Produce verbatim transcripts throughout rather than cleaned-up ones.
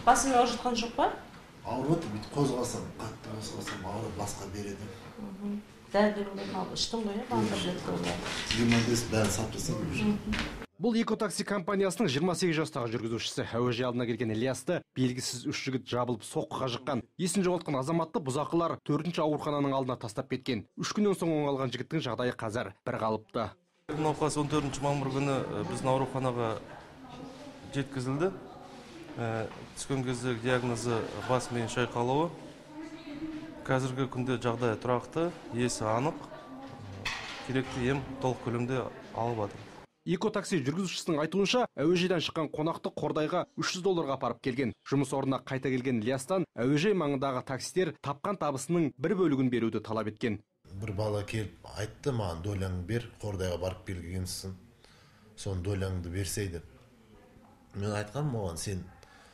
Басың ауырып жатқан жоқ па? Ауырып отыр, бүйтіп қозғалсам, қатты қозғалсам ауырып басқа береді. Дәрілерін алып іштің ғой, бандырды. Гемодиализ бәрін салып тастадым. Бұл Экотакси компаниясының жиырма сегіз жастағы жүргізушісі. Әуежай алдына келген Ильясты белгісіз үш жігіт жабылып соққыға жыққан. Есін жоғалтқан азаматты бұзақылар төртінші аурухананың алдына тастап кеткен. Үш күннен соң оңалған жігіттің жағдайы қазір бір қалыпты. Науқас он төртінші мамыр күні біздің ауруханаға жеткізілді. Түскен кезде диагнозы бас миы шайқалуы. Қазіргі күнде жағдайы тұрақты, есі анық, керекті ем толық көлемде алып жатыр. Экотакси жүргізушісінің айтуынша, әуежайдан шыққан қонақты Қордайға үш жүз долларға апарып келген. Жұмыс орнына қайта келген Ильястан әуежай маңындағы таксистер тапқан табысының бір бөлігін беруді талап еткен. Бір бала келіп айтты, маған доляңды бер, Қордайға барып келгенсің, соны доляңды берсей деп. Мен айтқам оған, сен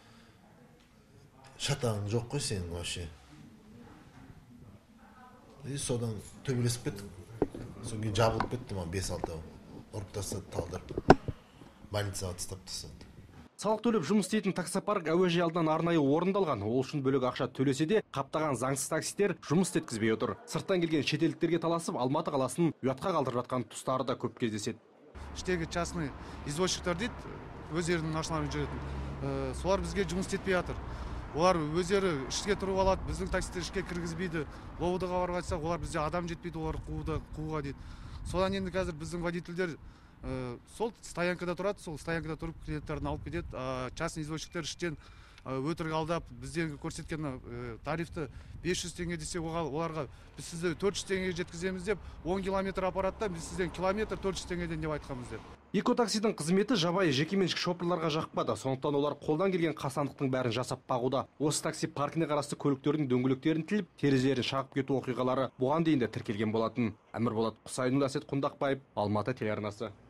шатағың жоқ қой сенің вообще. И содан төбелесіп кеттік. Содан кейін жабылып кетті, маған бес алты ұрып тастады, талдырып. Больницаға тастап тастады. Салық төлеп жұмыс істейтін таксопарк әуежай алдынан арнайы орындалған. Ол үшін бөлек ақша төлесе де, қаптаған заңсыз таксистер жұмыс істеткізбей отыр. Сырттан келген шетелдіктерге таласып, Алматы қаласын ұятқа қалдырып жатқан тұстары да көп кездеседі. Іштегі частный извозчиктер дейді, өздерінің машиналарын жүретін. Солар бізге жұмыс істетпей жатыр. Олар өздері ішке тұрып алады, біздің таксистер ішке кіргізбейді. Лоудыға барып айтсақ, олар бізде адам жетпейді, олар қууға дейді. Содан енді қазір біздің водительдер сол стоянкада тұрады, сол стоянкада тұрып клиенттерін алып кетеді. Частный извозчиктер іштен өтірік алдап, бізден көрсеткен тарифті бес жүз теңге десе, оларға біз сізді төрт жүз теңге жеткіземіз деп, он километр аппаратта біз сізден километр төрт жүз теңгеден деп айтқанбыз деп. Экотаксидің қызметі жабайы жекеменшік шопырларға жақпады. Сондықтан олар қолдан келген қасандықтың бәрін жасап бағуда. Осы такси паркіне қарасты көліктердің дөңгелектерін тіліп, терезелерін шағып кету оқиғалары бұған дейін де тіркелген болатын. Әмірболат Құсайынұлы, Әсет Құндақбаев, Алматы телеарнасы.